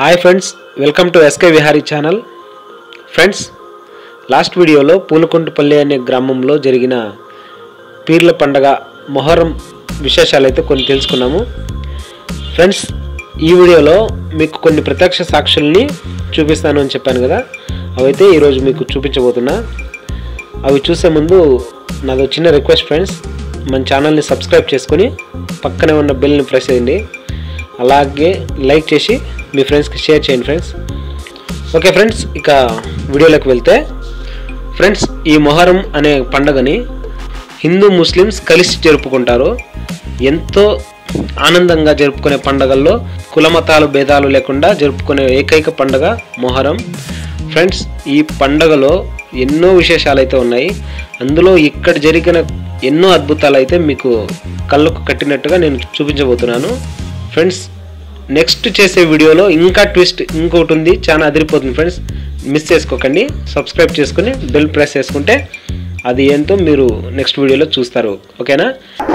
Hi friends, welcome to SK Vihari channel. Friends, last वीडियोలో పూలకుంటపల్లి అనే గ్రామంలో జరిగిన పీర్ల పండగ మొహరం విశేషాలైతే కొన్ని తెలుసుకున్నాము। ఫ్రెండ్స్, ఈ వీడియోలో మీకు కొన్ని ప్రత్యక్ష సాక్షుల్ని చూపిస్తాను అని చెప్పాను కదా, అవైతే ఈ రోజు మీకు చూపించబోతున్నా। అవి చూసే ముందు నాదో చిన్న రిక్వెస్ట్ ఫ్రెండ్స్, మన ఛానల్ని సబ్స్క్రైబ్ చేసుకొని పక్కనే ఉన్న బెల్ని ప్రెస్ చేయండి, అలాగే లైక్ చేసి మీ ఫ్రెండ్స్కి షేర్ చేయండి ఫ్రెండ్స్। ఓకే ఫ్రెండ్స్, ఇక వీడియోలోకి వెళ్తే ఫ్రెండ్స్, ఈ మొహరం అనే పండుగని హిందూ ముస్లిమ్స్ కలిసి జరుపుకుంటారు। ఎంతో ఆనందంగా జరుపుకునే పండుగల్లో కులమతాలు భేదాలు లేకుండా జరుపుకునే ఏకైక పండుగ మొహరం। ఫ్రెండ్స్, ఈ పండుగలో ఎన్నో విశేషాలు అయితే ఉన్నాయి। అందులో ఇక్కడ జరిగిన ఎన్నో అద్భుతాలు అయితే మీకు కళ్ళకు కట్టినట్టుగా నేను చూపించబోతున్నాను। ఫ్రెండ్స్, నెక్స్ట్ చేసే వీడియోలో ఇంకా ట్విస్ట్ ఇంకోటి ఉంది, చాలా అదిరిపోతుంది ఫ్రెండ్స్, మిస్ చేసుకోకండి। సబ్స్క్రైబ్ చేసుకుని బెల్ ప్రెస్ చేసుకుంటే అది ఏంటో మీరు నెక్స్ట్ వీడియోలో చూస్తారు, ఓకేనా।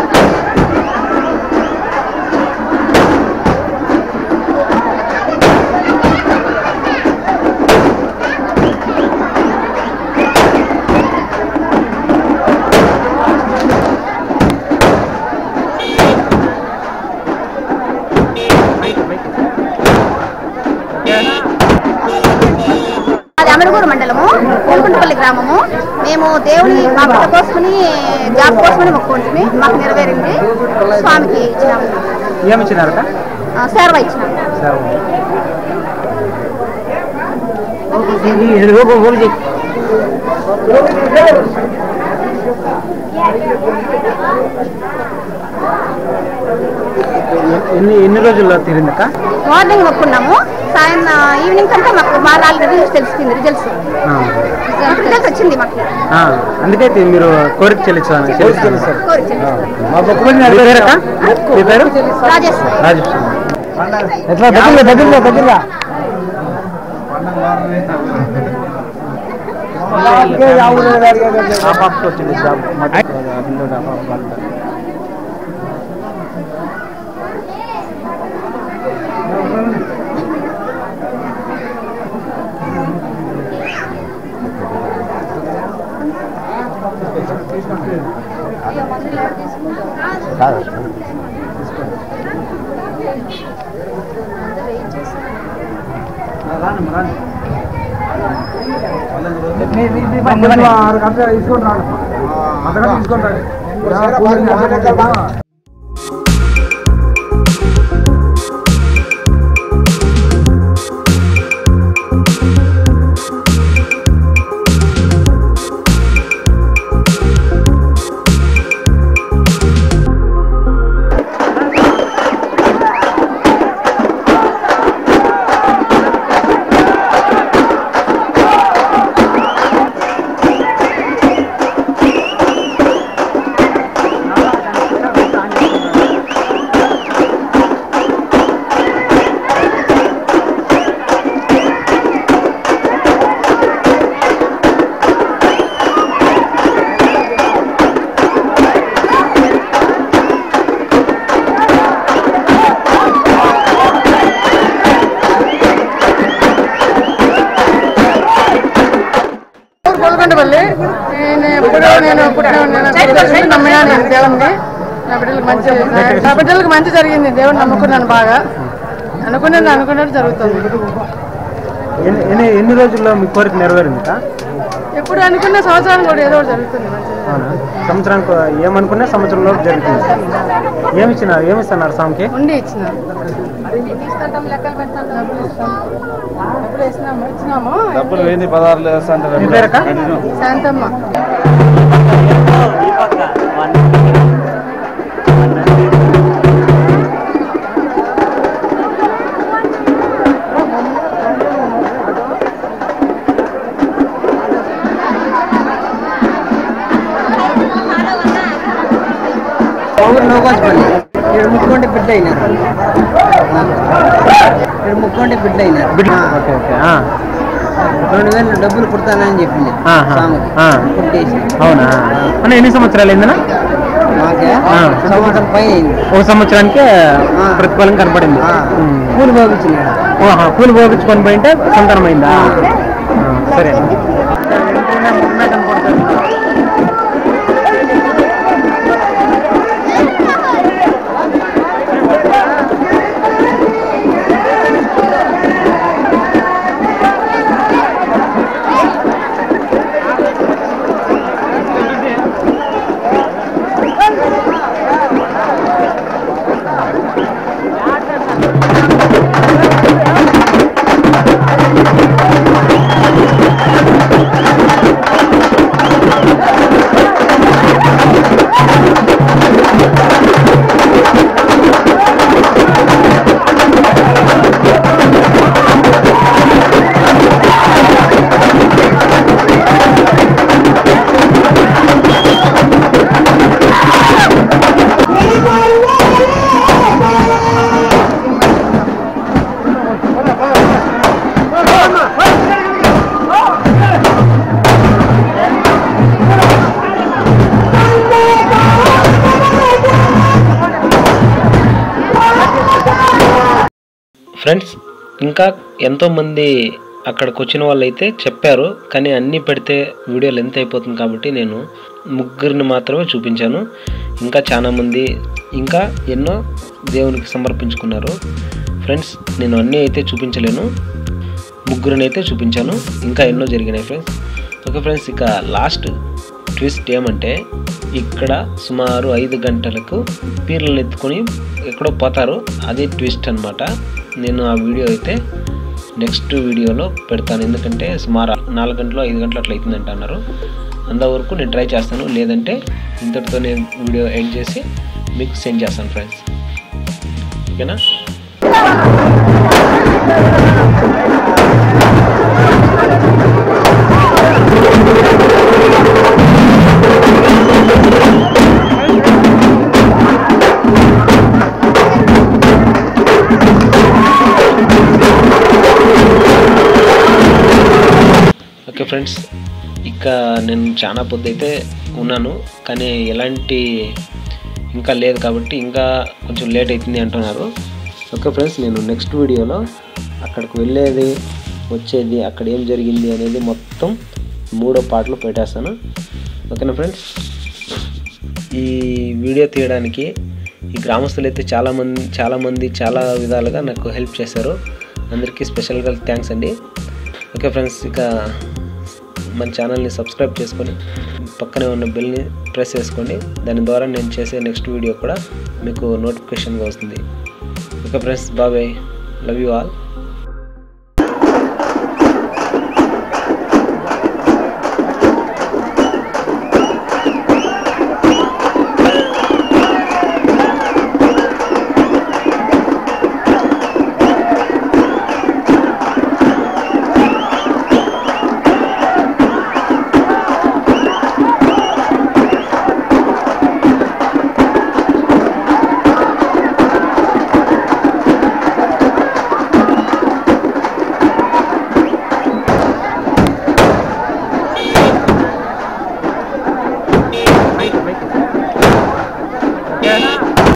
అమరగూరు మండలము పూలకుంటపల్లి గ్రామము। మేము దేవుని మా బిడ్డ కోసమని జాబ్ కోసమని మొక్కుకుంటుంది, మాకు నెరవేరింది। స్వామికి ఇచ్చినాము, సేవ ఇచ్చినాము। ఎన్ని రోజుల్లో తీరిందక? మార్నింగ్ మొక్కున్నాము, ఈవినింగ్ కంటే మాకు మా రిజల్ట్స్ తెలిసింది। రిజల్ట్స్ వచ్చింది మాకు, అందుకే మీరు కోరిక చెల్లించాలి। నా బిడ్డలకు మంచి జరిగింది, దేవుని నమ్ముకున్నాను, బాగా అనుకున్నట్టు జరుగుతుంది। ఎన్ని రోజుల్లో మీ కోరిక నెరవేరింది? ఎప్పుడు అనుకున్న సంవత్సరానికి కూడా ఏదో జరుగుతుంది। సంవత్సరానికి ఏమనుకున్నా సంవత్సరంలో జరుగుతుంది। ఏమిస్తున్నారు స్వామికి? ఉండి ఇచ్చినాము, శాంతమ్మ। ముక్కోండి బిడ్డ అయినారు, బిడ్డ అయినారు। 2000 డబ్బులు కుడతానని చెప్పింది స్వామికి, కుట్టేసి। అవునా? ఎన్ని సంవత్సరాలు అయిందనా? మాకే సంవత్సరం పైన అయింది। ఒక సంవత్సరానికి ప్రతిఫలం కనపడింది। పూలు బాగుంది। పూలు పోపించుకొని పోయింటే సంతానమైందా? సరే. ఫ్రెండ్స్, ఇంకా ఎంతోమంది అక్కడికి వచ్చిన వాళ్ళు అయితే చెప్పారు, కానీ అన్నీ పెడితే వీడియో లెంత్ అయిపోతుంది కాబట్టి నేను ముగ్గురిని మాత్రమే చూపించాను. ఇంకా చాలామంది ఇంకా ఎన్నో దేవునికి సమర్పించుకున్నారు. ఫ్రెండ్స్, నేను అన్నీ అయితే చూపించలేను, ముగ్గురిని అయితే చూపించాను. ఇంకా ఎన్నో జరిగినాయి ఫ్రెండ్స్. ఓకే ఫ్రెండ్స్, ఇక లాస్ట్ ట్విస్ట్ ఏమంటే ఇక్కడ సుమారు 5 గంటలకు పీర్లను ఎత్తుకొని ఎక్కడో పోతారు. అదే ట్విస్ట్ అనమాట. నేను ఆ వీడియో అయితే నెక్స్ట్ వీడియోలో పెడతాను, ఎందుకంటే సుమారు 4 గంటలు 5 గంటలు అట్లా అవుతుందంట అన్నారు. అంతవరకు నేను ట్రై చేస్తాను, లేదంటే ఇంతటితో నేను వీడియో ఎండ్ చేసి మీకు సెండ్ చేస్తాను ఫ్రెండ్స్. ఓకేనా? ఓకే ఫ్రెండ్స్, ఇక నేను చాలా పొద్దు అయితే ఉన్నాను, కానీ ఎలాంటి ఇంకా లేదు కాబట్టి ఇంకా కొంచెం లేట్ అవుతుంది అంటున్నారు. ఓకే ఫ్రెండ్స్, నేను నెక్స్ట్ వీడియోలో అక్కడికి వెళ్ళేది వచ్చేది అక్కడ ఏం జరిగింది అనేది మొత్తం 3వ పార్ట్లో పెట్టేస్తాను. ఓకేనా ఫ్రెండ్స్? ఈ వీడియో తీయడానికి ఈ గ్రామస్తులు అయితే చాలామంది చాలా విధాలుగా నాకు హెల్ప్ చేశారు. అందరికీ స్పెషల్గా థ్యాంక్స్ అండి. ఓకే ఫ్రెండ్స్, ఇక మన ఛానల్ని సబ్స్క్రైబ్ చేసుకొని పక్కనే ఉన్న బెల్ని ప్రెస్ చేసుకోండి. దాని ద్వారా నేను చేసే నెక్స్ట్ వీడియో కూడా మీకు నోటిఫికేషన్గా వస్తుంది. Okay friends, bye, love you all.